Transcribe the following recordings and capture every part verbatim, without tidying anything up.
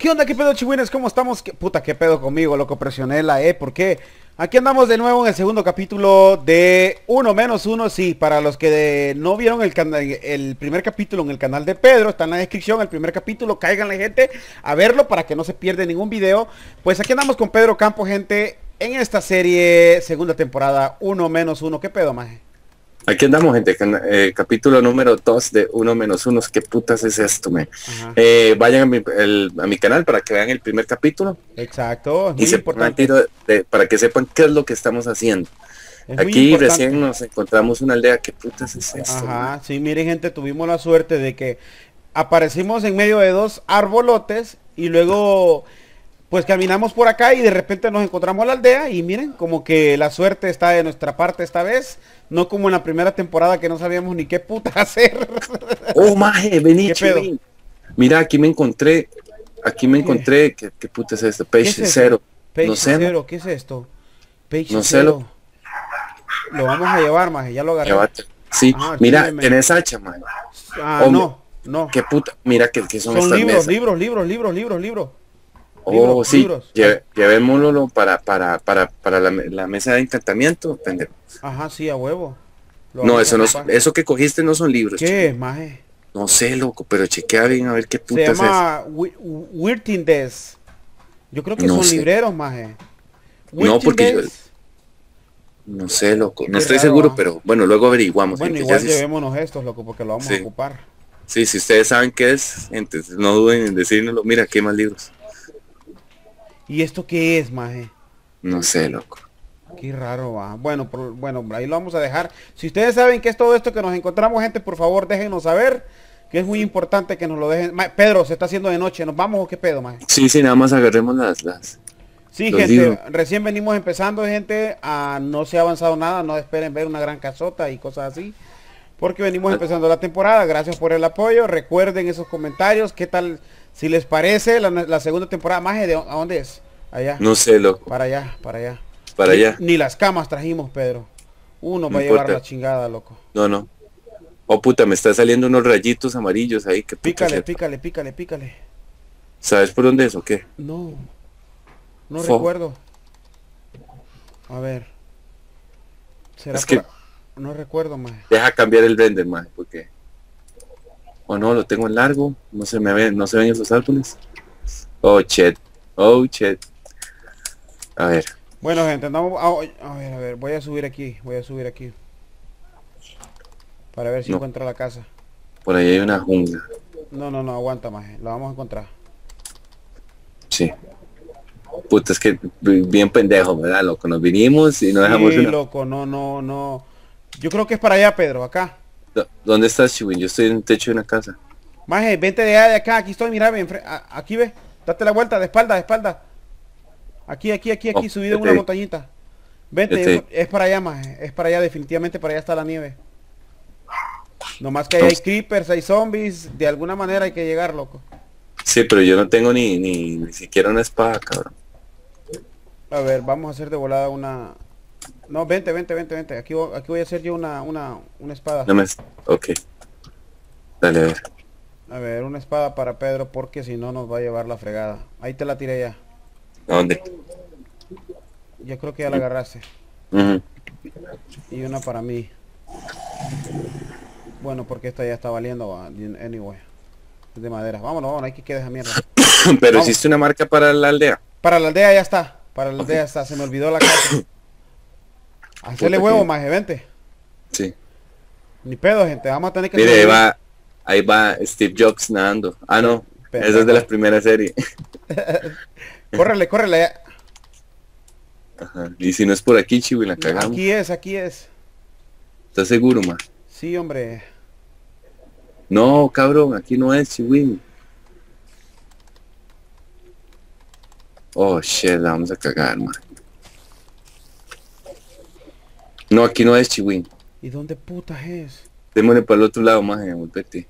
¿Qué onda? ¿Qué pedo, chihuines? ¿Cómo estamos? ¿Qué puta, qué pedo conmigo, loco? Presioné la E, ¿por qué? Aquí andamos de nuevo en el segundo capítulo de Uno menos Uno. Sí, para los que de- no vieron el, cana- el primer capítulo en el canal de Pedro, está en la descripción el primer capítulo, cáiganle, gente, a verlo para que no se pierda ningún video. Pues aquí andamos con Pedro Campo, gente, en esta serie, segunda temporada, Uno menos Uno. ¿Qué pedo, maje? Aquí andamos, gente, can- eh, capítulo número dos de Uno menos Uno. ¿Qué putas es esto, me? Ajá. Eh, vayan a mi, el- a mi canal para que vean el primer capítulo Exacto, es y muy se pongan al importante. tiro de- de- para que sepan qué es lo que estamos haciendo. Es muy Aquí recién importante. nos encontramos una aldea. ¿Qué putas es esto, man? Ajá, sí, miren, gente, tuvimos la suerte de que aparecimos en medio de dos arbolotes y luego pues caminamos por acá y de repente nos encontramos la aldea y miren, como que la suerte está de nuestra parte esta vez, no como en la primera temporada que no sabíamos ni qué puta hacer. Oh, maje, vení, ¿Qué pedo? chivín. Mira, aquí me encontré, aquí me ¿Qué? encontré, ¿qué, qué puta es esto? ¿Qué es Page eso? cero. Page No sé, man. cero, ¿qué es esto? Page No sé, cero. lo Lo vamos a llevar, maje, ya lo agarré. llévate. Sí, Ajá, mira, archíveme. tenés hacha, man. Ah, Hombre, no, no. qué puta, mira que, que son, Son estas libros, mesas. libros, libros, libros, libros, libros. Oh, Libros, sí, libros. Ay, lle- llevémoslo para, para, para, para la, me- la mesa de encantamiento, pendejo. ajá, sí, a huevo. Lo No, vamos a eso no, es- ocupar. eso que cogiste no son libros, ¿Qué, chico. maje? No sé, loco, pero chequea bien a ver qué Se putas es. llama Wi- Wirtindes. Yo creo que No son sé. libreros, maje. No, porque yo, Wirtindes. no sé, loco, no Qué estoy raro, seguro, ¿ah? pero bueno, luego averiguamos, Bueno, gente. Ya igual si, llevémonos estos, loco, porque lo vamos a sí, ocupar. sí, si ustedes saben qué es, gente, no duden en decírnoslo. Mira, aquí hay más libros. ¿Y esto qué es, maje? No sé, loco. Qué raro, va. Bueno, por- bueno, ahí lo vamos a dejar. Si ustedes saben qué es todo esto que nos encontramos, gente, por favor, déjenos saber. Que es muy importante que nos lo dejen. Ma- Pedro, se está haciendo de noche. ¿Nos vamos o qué pedo, maje? Sí, sí, nada más agarremos las, las, Sí, los gente, libros. recién venimos empezando, gente. Ah, no se ha avanzado nada. No esperen ver una gran casota y cosas así. Porque venimos Ah. empezando la temporada. Gracias por el apoyo. Recuerden esos comentarios. ¿Qué tal? Si les parece la, la segunda temporada. Maje, ¿de a dónde es? Allá. No sé, loco, Para allá, para allá. para Ni- allá. Ni las camas trajimos, Pedro. Uno No va a llevar importa. la chingada, loco. No, no. Oh, puta, me está saliendo unos rayitos amarillos ahí. ¿Qué putas Pícale, es? pícale, pícale, pícale. ¿Sabes por dónde es o qué? No. No Fo. recuerdo. A ver. ¿Será Es que- por- No recuerdo, más. Deja cambiar el render, man, porque... O no, lo tengo en largo. No se me ven, no se ven esos árboles. Oh, shit. Oh, shit. A ver. Bueno, gente, andamos... A, a ver, a ver, voy a subir aquí. Voy a subir aquí. Para ver si No. encuentro la casa. Por ahí hay una jungla. No, no, no, aguanta, más. La vamos a encontrar. Sí. Puta, es que bien pendejo, ¿verdad? Loco, nos vinimos y no dejamos Sí, una... loco, no, no, no. Yo creo que es para allá, Pedro, acá. ¿Dó- ¿Dónde estás, Chiwin? Yo estoy en el techo de una casa. Maje, vente de allá, de acá, aquí estoy, mira, ven, fre- a- aquí ve, date la vuelta, de espalda, de espalda. Aquí, aquí, aquí, aquí, Oh, subido en ya una te vi. montañita. Vente, Ya te es, es para allá, maje, es para allá, definitivamente para allá está la nieve. Nomás que ahí hay creepers, hay zombies, de alguna manera hay que llegar, loco. Sí, pero yo no tengo ni, ni, ni siquiera una espada, cabrón. A ver, vamos a hacer de volada una... No, vente, vente, vente, vente, aquí, vo- aquí voy a hacer yo una, una, una espada. No me... Ok. Dale, a ver. A ver, una espada para Pedro porque si no nos va a llevar la fregada. Ahí te la tiré ya. ¿A dónde? Yo creo que ya la agarraste. Ujú. Y una para mí. Bueno, porque esta ya está valiendo, va, anyway. Es de madera. Vámonos, vámonos, hay que quedar esa mierda. Pero Vamos. hiciste una marca para la aldea. Para la aldea ya está. Para la aldea está. Se me olvidó la casa. Hacerle Puta huevo, que- maje, vente. Sí. Ni pedo, gente. Vamos a tener que... Mire, ahí sobrevivir. va, ahí va Steve Jobs nadando. Ah, no. Pendejo. Esa es de la primera serie. Córrele, córrele. Ajá. Y si no es por aquí, Chiwi, la cagamos. Aquí es, aquí es. ¿Estás seguro, ma? Sí, hombre. No, cabrón, aquí no es, Chiwi. Oh, shit, la vamos a cagar, ma. No, aquí no es, Chiwi. ¿Y dónde putas es? Démosle para el otro lado, más, volvete.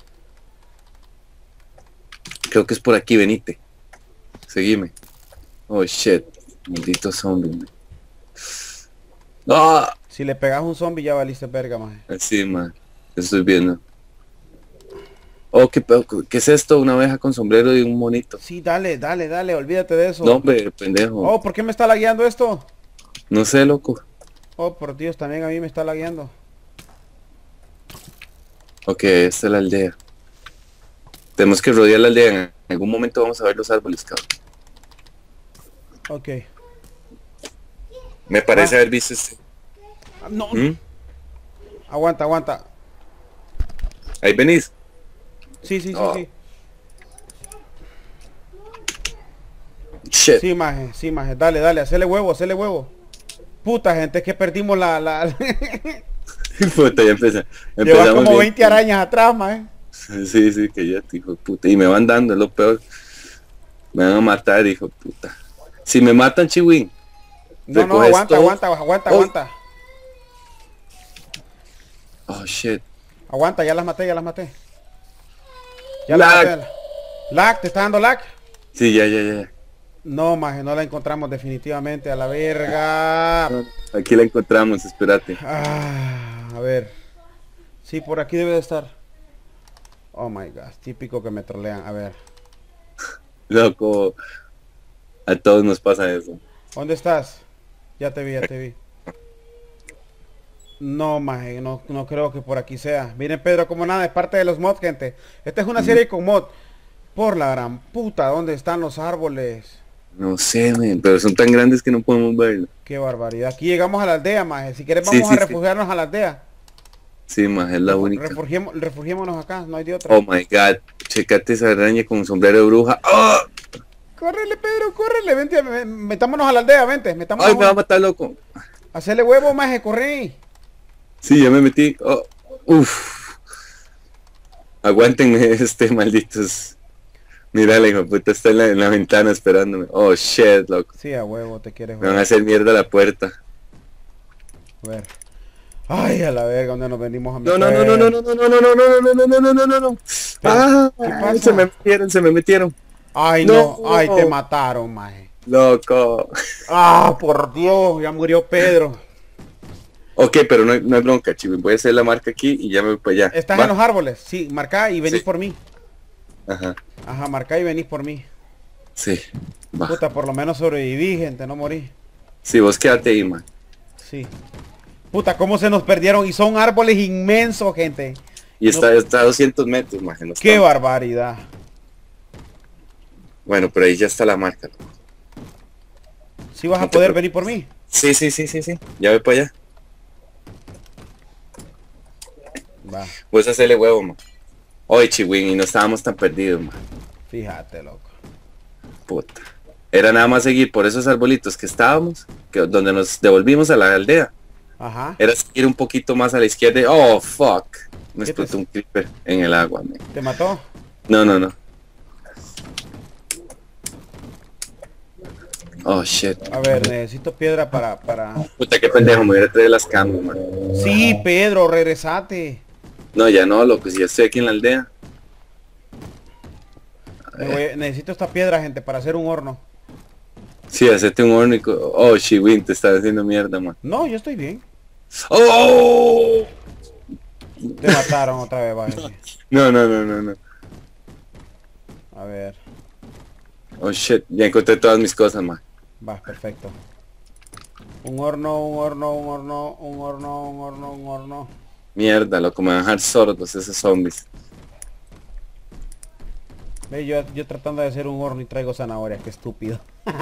Creo que es por aquí, venite. Seguime. Oh, shit. Maldito zombie, man. ¡Ah! Si le pegas un zombie ya valiste verga, maje. Así, man. Estoy viendo. Oh, ¿qué, pedo? ¿Qué es esto? Una abeja con sombrero y un monito. Sí, dale, dale, dale, olvídate de eso. No, hombre, pendejo. Oh, ¿por qué me está lagueando esto? No sé, loco. Oh, por Dios, también a mí me está lagueando. Ok, esta es la aldea. Tenemos que rodear la aldea. En algún momento vamos a ver los árboles, cabrón. Ok. Me parece Ah. haber visto este. Ah, no. ¿Mm? Aguanta, aguanta. Ahí venís. Sí, sí, sí, Oh. sí. Shit. Sí, maje, sí, maje. Dale, dale, hacele huevo, hacele huevo. Puta, gente, es que perdimos la... la... Puta, ya empezó. Llevas como bien. veinte arañas atrás, maje. Sí, sí, que ya, hijo de puta. Y me van dando, es lo peor. Me van a matar, hijo de puta. Si me matan, Chiwin. No, no, recoges aguanta, todo. aguanta, aguanta, Oh. aguanta. Oh, shit. Aguanta, ya las maté, ya las maté. Ya las Lag. maté. Lag, ¿te está dando lag? Sí, ya, ya, ya. No, maje, no la encontramos definitivamente. A la verga. Aquí la encontramos, espérate. Ah, a ver. Sí, por aquí debe de estar. Oh my god, típico que me trolean. A ver. Loco. A todos nos pasa eso. ¿Dónde estás? Ya te vi, ya te vi. No, maje, no, no creo que por aquí sea. Miren, Pedro, como nada, es parte de los mods, gente. Esta es una serie con mod. Por la gran puta, ¿dónde están los árboles? No sé, men, pero son tan grandes que no podemos verlo. Qué barbaridad. Aquí llegamos a la aldea, maje. Si quieres Sí, vamos sí, a sí. refugiarnos a la aldea. Sí, más es la única. Refugiemos, refugiémonos acá, no hay de otra. Oh my god. Checate esa araña con sombrero de bruja. ¡Oh! Córrele, Pedro, córrele, vente, me- metámonos a la aldea, vente, metámonos. Ay, me va a matar, loco. Hacele huevo, maje, corre. Sí, ya me metí. Oh, uf. Aguántenme este malditos. Mira, la hijo de puta está en la, en la ventana esperándome. Oh shit, loco. Sí, a huevo, te quieres Me van a joder. hacer mierda la puerta. A ver. Ay, a la verga, donde nos venimos a No, meter. no, no, no, no, no, no, no, no, no, no, no, no, no, no, no, no, no. Ah, ¿Qué pasa? se me metieron, se me metieron. Ay, no, No. ay, te mataron, maje. Loco. Ah, por Dios, ya murió Pedro. Ok, pero no hay, no hay bronca, chivo. Voy a hacer la marca aquí y ya me voy para allá. ¿Estás ¿Va? en los árboles? Sí, marcá y venís Sí. por mí. Ajá. Ajá, marcá y venís por mí. Sí. Va. Puta, por lo menos sobreviví, gente, no morí. Sí, vos quédate ahí, man. Sí. Puta, cómo se nos perdieron y son árboles inmensos, gente. Y está, está a doscientos metros, man. no Qué está- barbaridad. Bueno, pero ahí ya está la marca. loco. ¿Sí vas No a te poder preocupes. venir por mí? Sí, sí, sí, sí, sí. Ya voy para allá. Va, Puedes hacerle huevo, man. Oye, Chiwin, y no estábamos tan perdidos, man. fíjate, loco. Puta. Era nada más seguir por esos arbolitos que estábamos, que donde nos devolvimos a la aldea. Ajá. Era seguir un poquito más a la izquierda. y- Oh, fuck. Me ¿Qué te- explotó un creeper en el agua, man. ¿Te mató? No, no, no. Oh, shit. A ver, necesito piedra para, para... Puta, qué pendejo, me hubiera traído las camas, man. Sí, Pedro, regresate. No, ya no, loco, si ya estoy aquí en la aldea. Me voy- necesito esta piedra, gente, para hacer un horno. Sí, hacerte un horno y... co- Oh, Chiwin, te está haciendo mierda, man. No, yo estoy bien. ¡Oh! Te mataron otra vez, vaya. No, no, no, no, no. A ver, Oh, shit, ya encontré todas mis cosas, man. va, perfecto. Un horno, un horno, un horno, un horno, un horno, un horno. Mierda, loco, me van a dejar sordos esos zombies. Ve, yo, yo tratando de hacer un horno y traigo zanahorias, qué estúpido.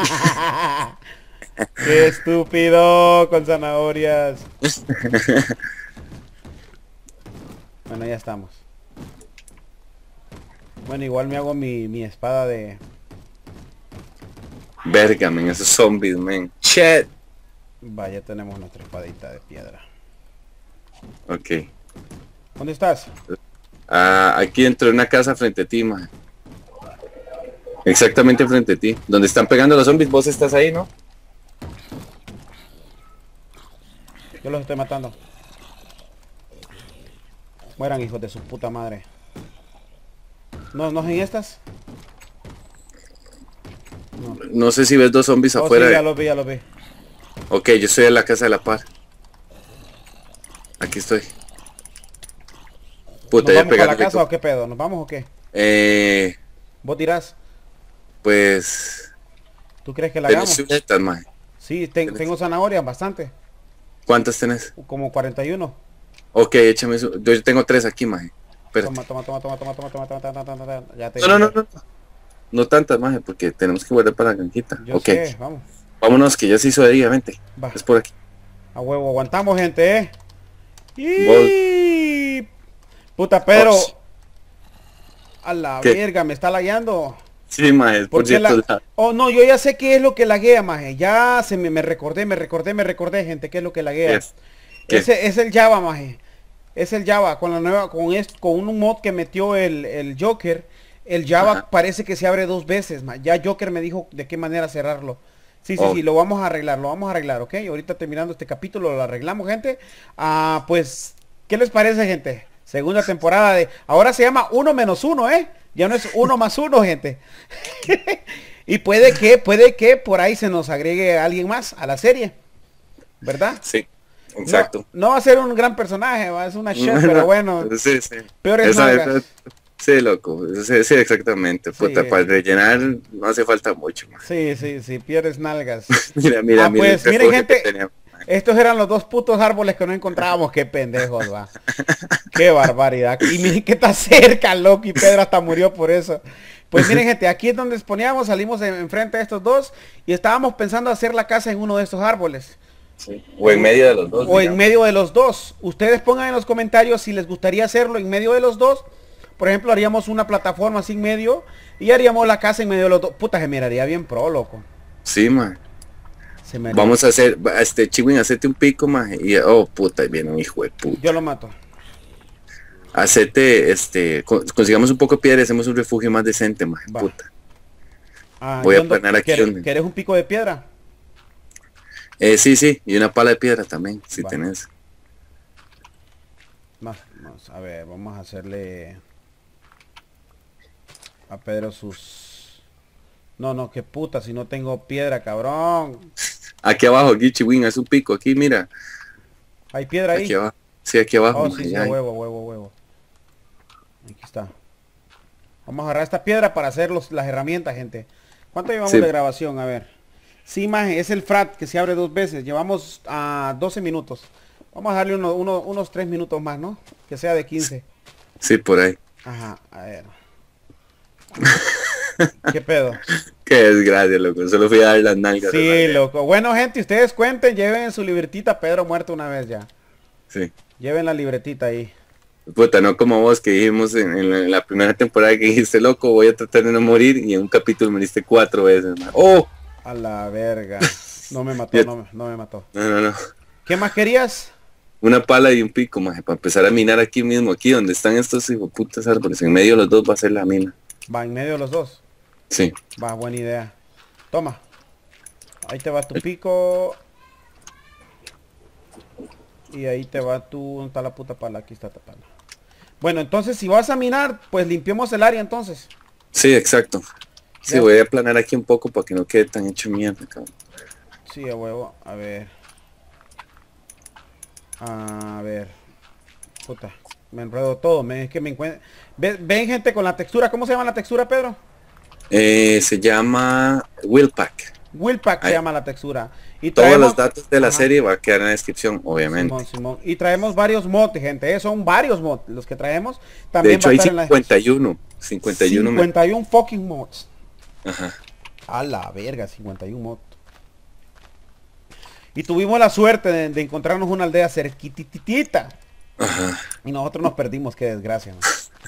Qué estúpido con zanahorias. Bueno, ya estamos. Bueno, igual me hago mi, mi espada de... Verga, men, esos zombies, men. Shit. Va, ya tenemos nuestra espadita de piedra. Ok. ¿Dónde estás? Ah, aquí dentro de una casa frente a ti, man. Exactamente frente a ti. Donde están pegando los zombies, vos estás ahí, ¿no? Yo los estoy matando. Mueran, hijos de su puta madre. ¿No, no es en estas? No sé si ves dos zombies Oh, afuera. sí, de- ya los vi, ya los vi. Ok, yo estoy en la casa de la par. Aquí estoy. Puta, ¿Nos ya vamos para la pegarle casa co- o qué pedo? ¿Nos vamos o qué? Eh, ¿Vos tirás? pues... ¿Tú crees que la Tenés hagamos? chuletas, maje. Sí, ten- Tenés- tengo zanahorias, bastante. ¿Cuántas tenés? Como cuarenta y uno. Ok, échame eso. Yo tengo tres aquí, maje. Espérate. Toma, toma, toma, toma, toma, toma, toma, toma, toma, toma, toma, ya te No, no, no, no. No tantas, maje, porque tenemos que guardar para la granjita. Yo Ok. sé, vamos. Vámonos, que ya se hizo de día, vente. Va. Es por aquí. A huevo, aguantamos, gente, eh. Vos- Y... Puta, Pedro. Oh, sí. A la ¿Qué? verga, me está lagueando. Sí, maje, es por Porque la... cierto. la- Oh, no, yo ya sé qué es lo que laguea, maje. Ya se me, me recordé, me recordé, me recordé, gente, qué es lo que laguea. ¿Qué? ¿Qué? Ese es el Java, maje. Es el Java, con la nueva, con esto, con un mod que metió el, el Joker. El Java Ajá. parece que se abre dos veces, ma. Ya Joker me dijo de qué manera cerrarlo. Sí, sí, Oh. sí, lo vamos a arreglar, lo vamos a arreglar, ¿ok? Ahorita terminando este capítulo lo arreglamos, gente. Ah, pues, ¿qué les parece, gente? Segunda temporada de... Ahora se llama uno menos uno, ¿eh? Ya no es uno más uno, gente. Y puede que, puede que por ahí se nos agregue alguien más a la serie. ¿Verdad? Sí, exacto. No, no va a ser un gran personaje, va, es una chef, pero bueno. Sí, sí. Peores Esa- nalgas. esa- sí, loco. Sí, sí, exactamente. Puta, Sí. para rellenar no hace falta mucho, maje. Sí, sí, sí, pierdes nalgas. Mira, mira, Ah, mira. pues, el miren, refugio que gente, tenemos. estos eran los dos putos árboles que no encontrábamos. Qué pendejos, va. Qué barbaridad. Y miren que está cerca, loco. Y Pedro hasta murió por eso. Pues miren, gente, aquí es donde exponíamos, salimos en- enfrente de estos dos y estábamos pensando hacer la casa en uno de estos árboles. Sí. O en medio de los dos. O en digamos. medio de los dos. Ustedes pongan en los comentarios si les gustaría hacerlo en medio de los dos. Por ejemplo, haríamos una plataforma así en medio y haríamos la casa en medio de los dos. Puta, se miraría bien pro, loco. Sí, man. Se me haría- Vamos a hacer, va, este Chiwin, hacete un pico, maje. Y, oh, puta, ahí viene un hijo de puta. Yo lo mato. Hacete, este, con- consigamos un poco de piedra y hacemos un refugio más decente, maje. Va. Puta. Ah, Voy a yo ando- planear aquí ¿quieres- donde- ¿Quieres un pico de piedra? Eh, sí, sí, y una pala de piedra también, si Va. tenés. Más, más, a ver, vamos a hacerle a Pedro sus... No, no, qué puta, si no tengo piedra, cabrón. Aquí abajo, aquí Chiwin, haz un pico, aquí, mira. ¿Hay piedra ahí? Aquí abajo. Sí, aquí abajo, Oh, maje, sí, sí, ya hay. huevo, huevo, huevo. Aquí está. Vamos a agarrar esta piedra para hacer los, las herramientas, gente. ¿Cuánto llevamos Sí. de grabación? A ver. Sí, maje, es el frat que se abre dos veces. Llevamos a doce minutos. Vamos a darle uno- uno- unos tres minutos más, ¿no? Que sea de quince. Sí, por ahí. Ajá, a ver. ¿Qué pedo? Qué desgracia, loco. Solo fui a dar las nalgas. Sí, ¿verdad? loco. Bueno, gente, ustedes cuenten, lleven su libretita. Pedro muerto una vez ya. Sí. Lleven la libretita ahí. Puta, no como vos que dijimos en, en la, en la primera temporada que dijiste, loco, voy a tratar de no morir, y en un capítulo moriste cuatro veces, man. ¡Oh! A la verga. No me mató, Ya- no me, no me mató. No, no, no. ¿Qué más querías? Una pala y un pico, maje, para empezar a minar aquí mismo, aquí donde están estos hijoputas árboles. En medio de los dos va a ser la mina. Va en medio de los dos. Sí. Va, buena idea. Toma. Ahí te va tu pico. Y ahí te va tu... ¿Dónde está la puta pala? Aquí está la pala. Bueno, entonces si vas a minar, pues limpiemos el área entonces. Sí, exacto. Sí, Ya. voy a aplanar aquí un poco para que no quede tan hecho mierda, cabrón. Sí, a huevo. A ver. A ver. Puta. Me enredo todo. Me, es que me encuentro... ¿Ven, ven, gente, con la textura? ¿Cómo se llama la textura, Pedro? Eh, se llama Willpack. Willpack se Ahí. llama la textura. Y Todos traemos- los datos de la Ajá. serie va a quedar en la descripción, obviamente. Simón, Simón. Y traemos varios mods, gente. eh, Son varios mods los que traemos. De También hecho va a hay estar en la cincuenta y uno. cincuenta y uno. me- cincuenta y uno fucking mods. Ajá. A la verga, cincuenta y uno mods. Y tuvimos la suerte de, de encontrarnos una aldea cerquititita. Ajá. Y nosotros nos perdimos, qué desgracia. ¿no?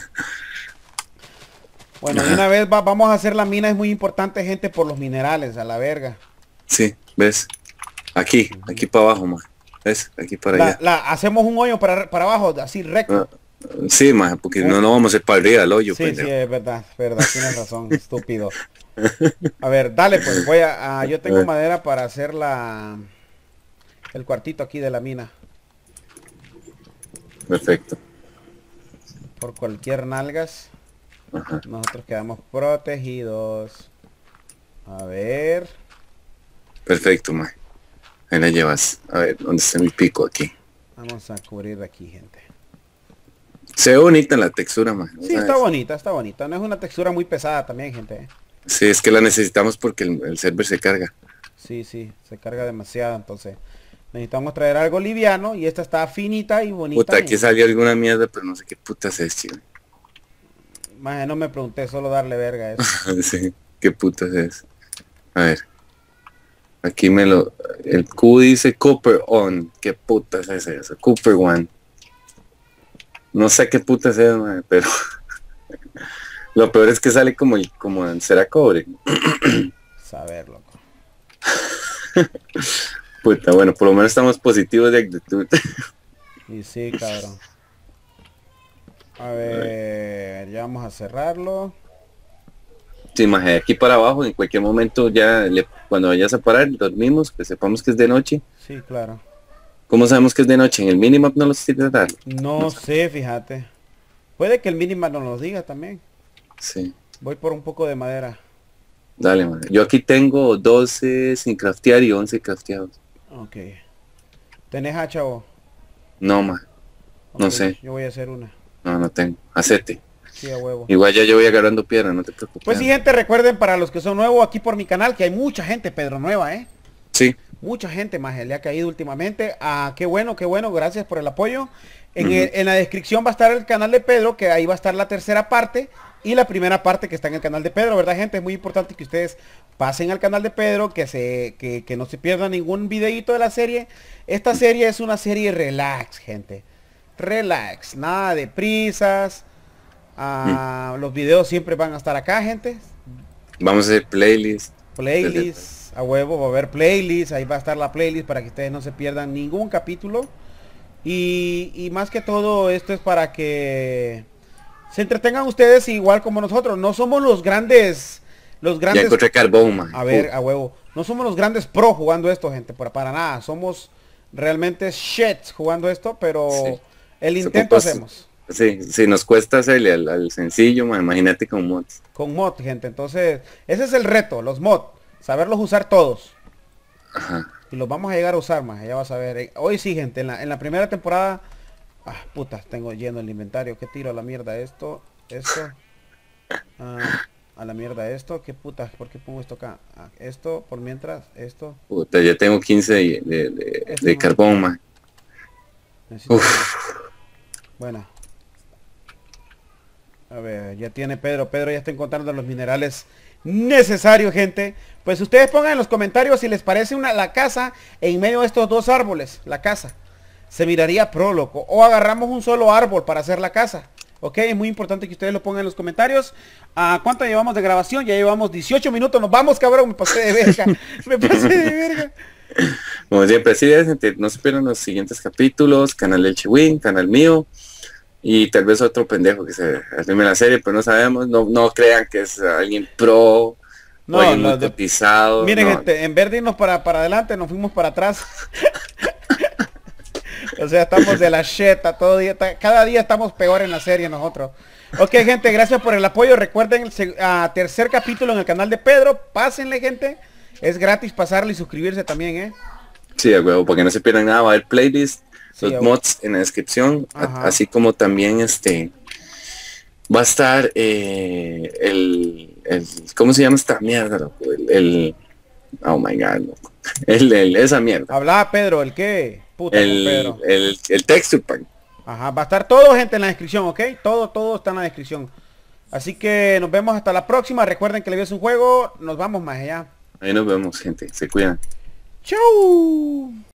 Bueno, de una vez va- vamos a hacer la mina, es muy importante, gente, por los minerales, a la verga. Sí, ¿ves? Aquí, aquí para abajo, más. ¿Ves? Aquí para La, allá. la- hacemos un hoyo para, para abajo, así recto. Ah, sí, más, porque no, no vamos a ir para arriba del hoyo, Sí, pendejo. sí, es verdad, es verdad, tienes razón, estúpido. A ver, dale pues, voy a, a- yo tengo madera para hacer la el cuartito aquí de la mina. Perfecto. Por cualquier nalgas, Ajá. nosotros quedamos protegidos. A ver, Perfecto, más. Ahí la llevas. A ver, ¿dónde está mi pico aquí? vamos a cubrir aquí, gente. Se ve bonita la textura, man. Sí, está bonita, está bonita. No es una textura muy pesada también, gente. Sí, es que la necesitamos porque el, el server se carga. Sí, sí, se carga demasiado, entonces necesitamos traer algo liviano y esta está finita y bonita. Puta, aquí salió alguna mierda, pero no sé qué putas es, chido. Maje, no me pregunté, solo darle verga a eso. Sí, qué putas es. A ver. Aquí me lo... El Q dice Cooper On. ¿Qué putas es eso? Cooper One. No sé qué putas es, man, pero... Lo peor es que sale como el... como será cobre. Saber, loco. Puta, bueno, por lo menos estamos positivos de actitud. Y sí, cabrón. A ver, ya vamos a cerrarlo. Sí, maje, de aquí para abajo, en cualquier momento ya, le, cuando vayas a parar, dormimos, que sepamos que es de noche. Sí, claro. ¿Cómo sabemos que es de noche? ¿En el minimap no lo sirve dar? No, no sé, fíjate. Puede que el minimap nos lo diga también. Sí. Voy por un poco de madera. Dale, man. Yo aquí tengo doce sin craftear y once crafteados. Ok. ¿Tenés hacha o? No, man. No Okay, sé. yo voy a hacer una. No, no tengo. Hacete. Sí, a huevo. Igual ya yo voy agarrando piedra, no te preocupes. Pues sí, gente, recuerden para los que son nuevos aquí por mi canal que hay mucha gente, Pedro, nueva, ¿eh? Sí. Mucha gente más le ha caído últimamente. Ah, qué bueno, qué bueno, gracias por el apoyo. En, Uh-huh. el, en la descripción va a estar el canal de Pedro, que ahí va a estar la tercera parte y la primera parte que está en el canal de Pedro, ¿verdad, gente? Es muy importante que ustedes pasen al canal de Pedro, que se que, que no se pierdan ningún videito de la serie. Esta serie es una serie relax, gente. Relax, nada de prisas. Ah, mm. Los videos siempre van a estar acá, gente. Vamos a hacer playlist. Playlist, a huevo, va a haber playlist, ahí va a estar la playlist para que ustedes no se pierdan ningún capítulo. Y, y más que todo esto es para que se entretengan ustedes igual como nosotros. No somos los grandes, los grandes... Ya encontré carbón, man. A ver, a huevo. No somos los grandes pro jugando esto, gente, para, para nada. Somos realmente shits jugando esto, pero sí. El intento hacemos. Sí, sí, nos cuesta hacerle al, al sencillo, man, imagínate con mods. Con mod, gente. Entonces, ese es el reto, los mods. Saberlos usar todos. Ajá. Y los vamos a llegar a usar más, ya vas a ver. Hoy sí, gente, en la, en la primera temporada... Ah, puta, tengo lleno el inventario. ¿Qué tiro a la mierda esto? Esto. Ah, a la mierda esto. ¿Qué puta? ¿Por qué pongo esto acá? Ah, esto, por mientras, esto. Puta, ya tengo quince de, de, de, de carbón, man. Bueno. A ver, ya tiene Pedro. Pedro ya está encontrando los minerales necesarios, gente. Pues ustedes pongan en los comentarios si les parece una la casa en medio de estos dos árboles. La casa. Se miraría pro, loco. O agarramos un solo árbol para hacer la casa. Ok, es muy importante que ustedes lo pongan en los comentarios. ¿A cuánto llevamos de grabación? Ya llevamos dieciocho minutos. Nos vamos, cabrón. Me pasé de verga. Me pasé de verga. Como siempre, sí, gente, no se pierdan los siguientes capítulos. Canal del Chiwin, canal mío. Y tal vez otro pendejo que se anime la serie, pero no sabemos. No, no crean que es alguien pro. No, o alguien no, muy de... cotizado. Miren, no. gente, en vez de irnos para, para adelante, nos fuimos para atrás. O sea, estamos de la cheta todo día, cada día estamos peor en la serie nosotros. Ok, gente, gracias por el apoyo. Recuerden el uh, tercer capítulo en el canal de Pedro. Pásenle, gente. Es gratis pasarle y suscribirse también, ¿eh? Sí, a huevo, para que no se pierdan nada. Va a haber playlist, sí, los mods en la descripción. A, así como también este va a estar eh, el, el ¿cómo se llama esta mierda, loco? El, el oh my god, loco. El, el, esa mierda. Hablaba Pedro, ¿el qué? Puta, el, Pedro. El, el texture pack. Ajá, va a estar todo, gente, en la descripción, ¿ok? Todo, todo está en la descripción. Así que nos vemos hasta la próxima. Recuerden que le ves un juego. Nos vamos más allá. Ahí nos vemos, gente. Se cuidan. Chau.